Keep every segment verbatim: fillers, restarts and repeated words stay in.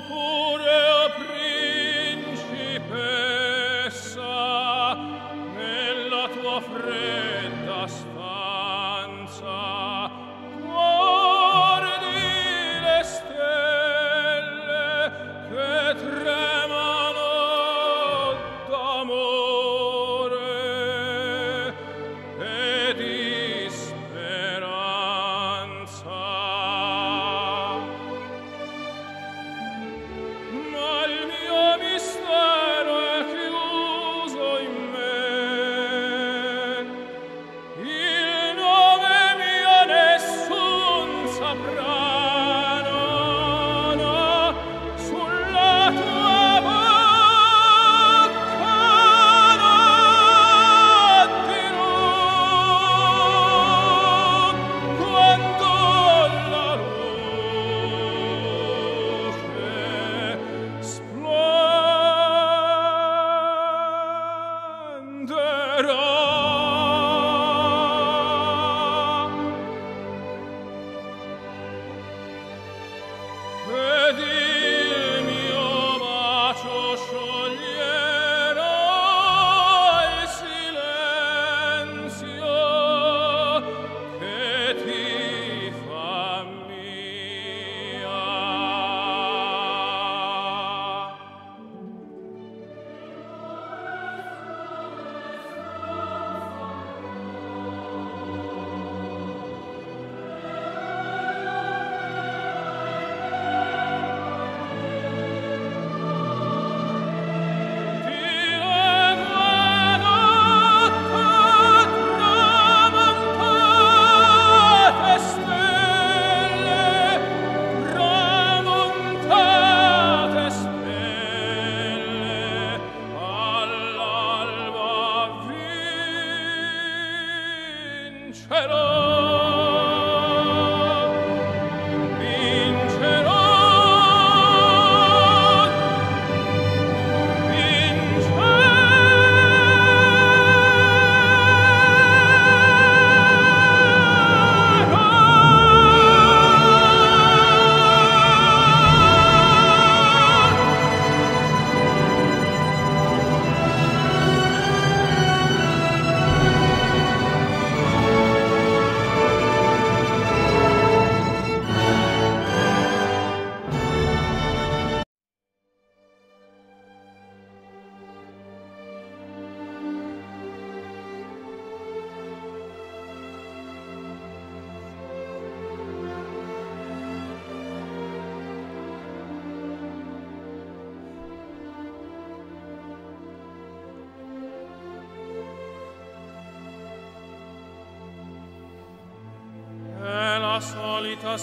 solita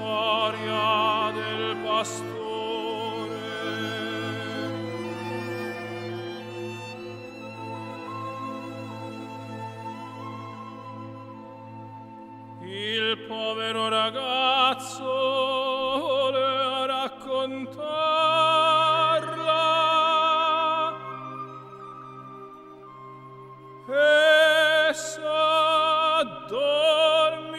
storia del pastore. Il povero ragazzo voleva raccontarla e s'addormì.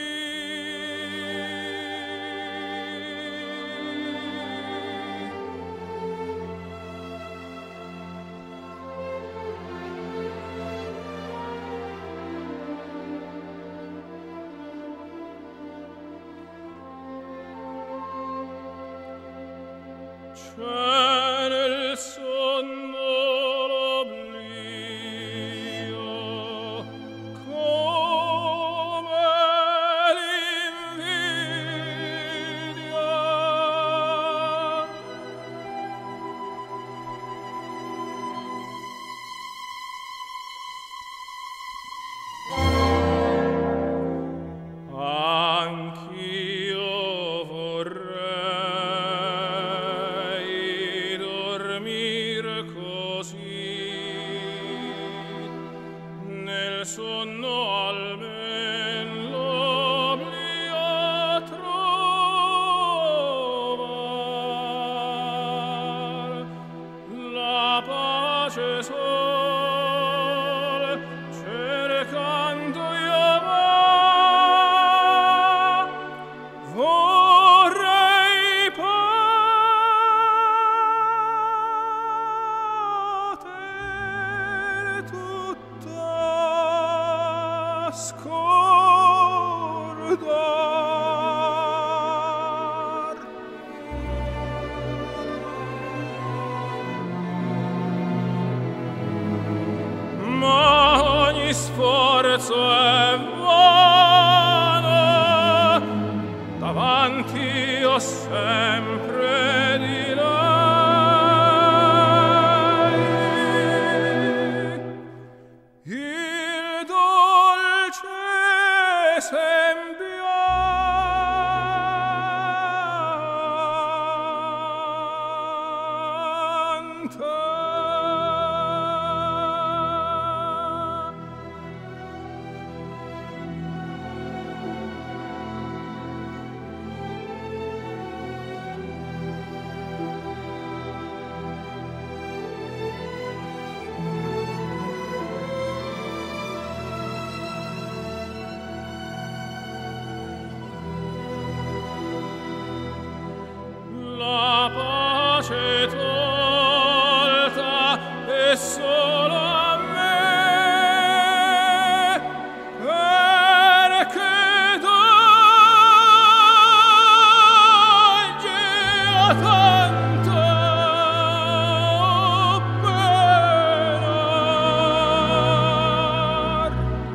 C'è nel sonno l'oblio come l'invidia. Anch'io vorrei io sempre di lei. Il dolce sembiante la pace tolta e solo a me, perché toglie a tanta penar.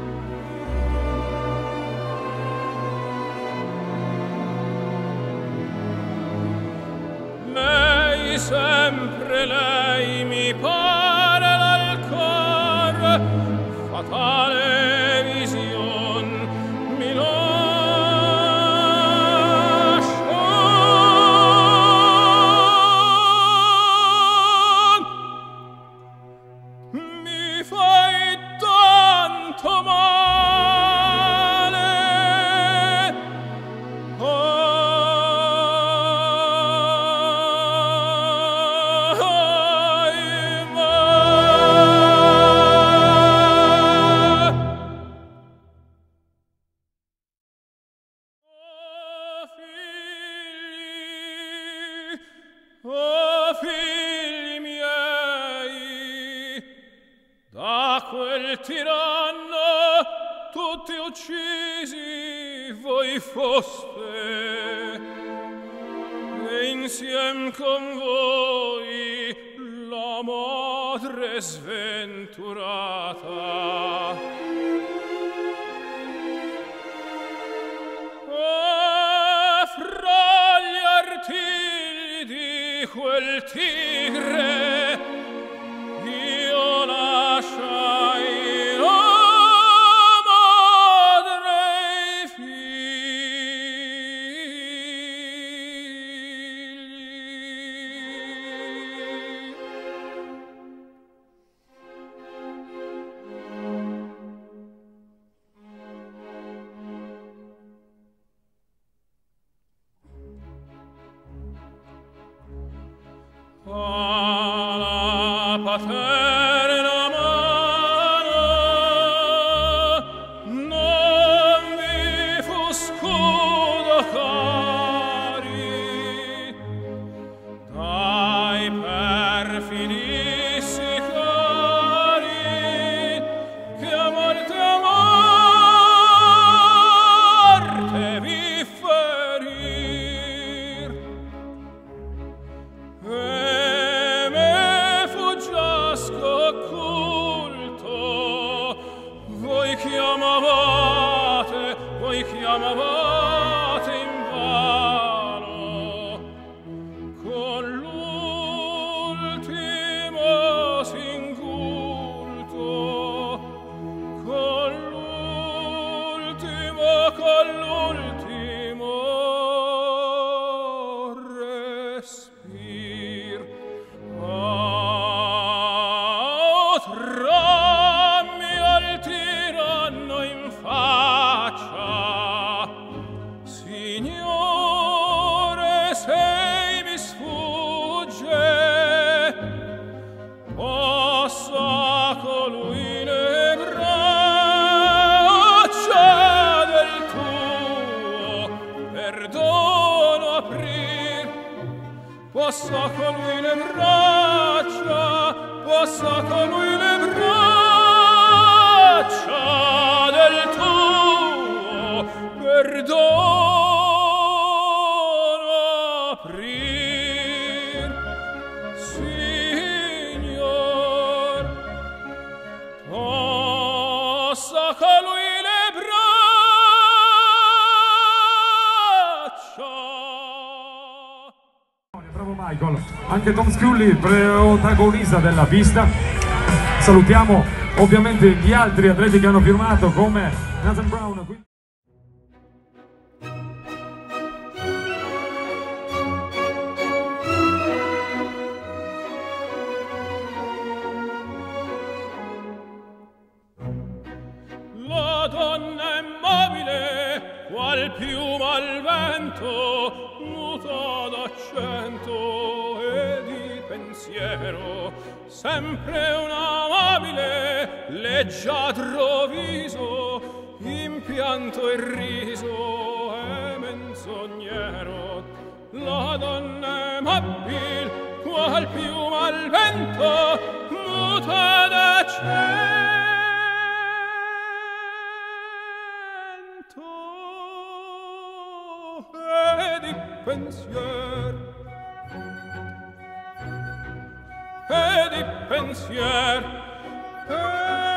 Lei, sempre lei, mi pare dal cor, fatale vision mi lascia. Mi fai tanto male, oh figli miei, da quel tiranno tutti uccisi voi foste, e insiem con voi la madre sventurata. Quel tigre io lasciai la madre e i figli. Alla paterna mano non vi fu scudo cari, dai perfidi sicari che a morte a morte vi ferir. E me fuggiasco occulto, voi chiamavate, voi chiamavate invano, con l'ultimo singulto, con l'ultimo, con l'ultimo respiro. Trammi al tiranno in faccia, Signore, se mi sfugge, possa colui le braccia del tuo perdono aprir, possa colui le braccia, possa colui le braccia del tuo perdono aprir. Signor, possa colui le braccia Michael, anche Tom Scully, protagonista della pista. Salutiamo ovviamente gli altri atleti che hanno firmato come Nathan Brown. La donna immobile, qual piuma al vento, muta d'accento e di pensiero, sempre un amabile, leggiadro viso, impianto e riso e menzognero. La donna immobile, qual piuma al vento, muta d'accento e di pensier e di pensier e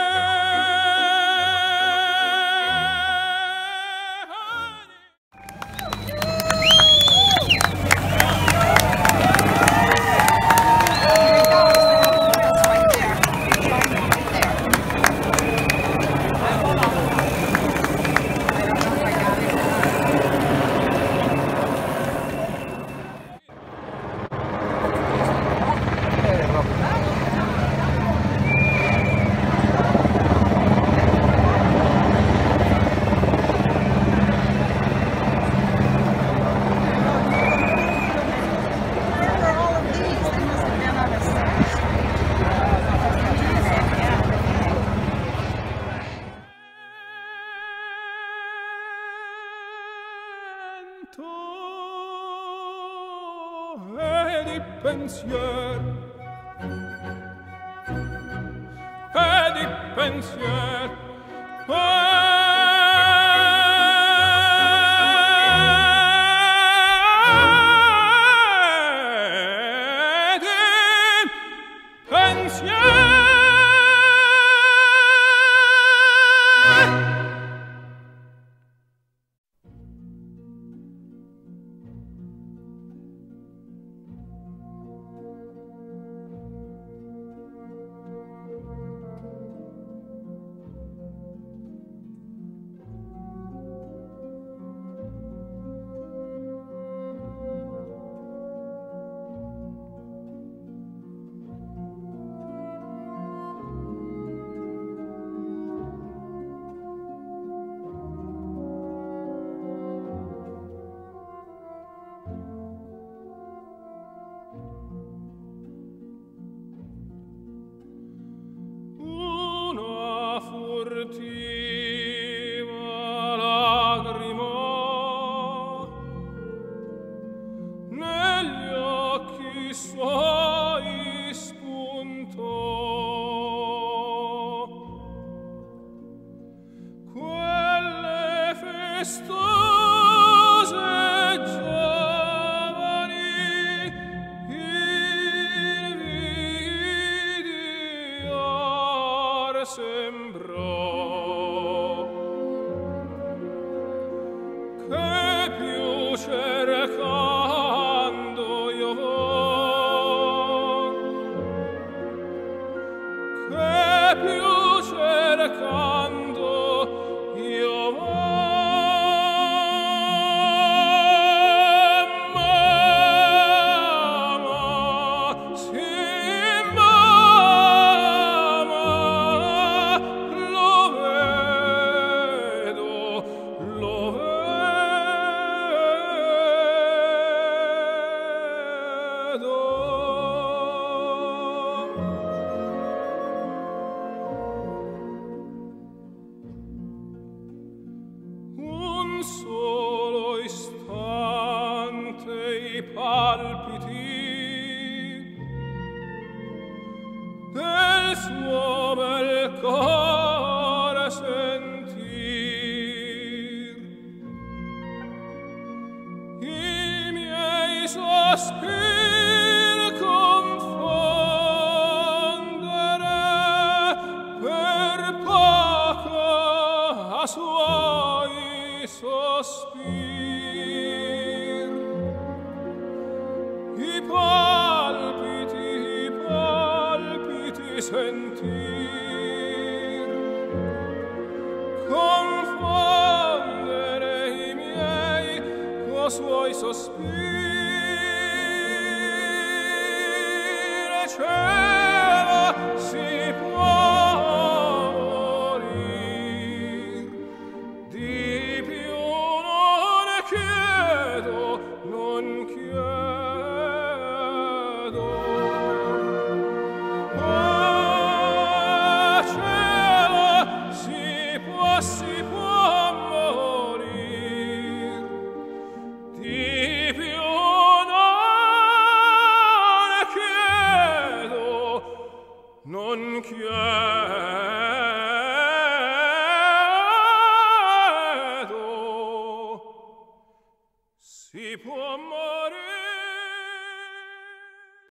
e di pensier e di pensier e di pensier. suoi sospiri. Cielo, si può morir, di più non chiedo, non chiedo. Oh, cielo, si può, si può morir, di più non chiedo, non chiedo.